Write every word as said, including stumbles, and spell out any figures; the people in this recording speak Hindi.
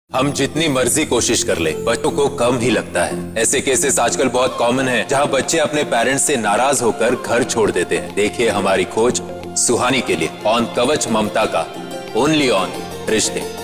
हम जितनी मर्जी कोशिश कर ले, बच्चों को कम ही लगता है। ऐसे केसेस आजकल बहुत कॉमन है जहां बच्चे अपने पेरेंट्स से नाराज होकर घर छोड़ देते हैं। देखिए हमारी खोज सुहानी के लिए ऑन कवच ममता का, ओनली ऑन रिश्ते।